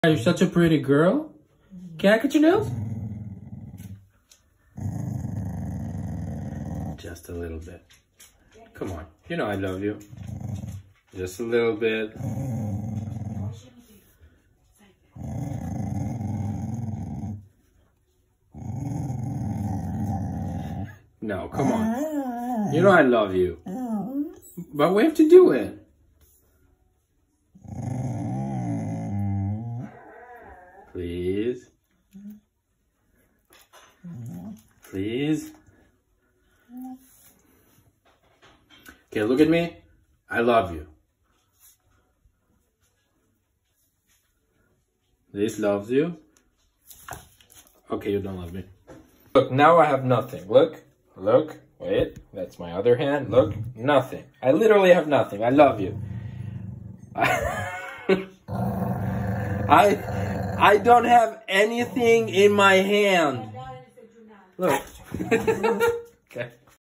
You're such a pretty girl. Can I cut your nails? Just a little bit. Come on. You know I love you. Just a little bit. No, come on. You know I love you. But we have to do it. Please. Please. Okay, look at me. I love you. This loves you. Okay, you don't love me. Look, now I have nothing. Look. Look. Wait. That's my other hand. Look. Nothing. I literally have nothing. I love you. I don't have anything in my hand. Look. Okay.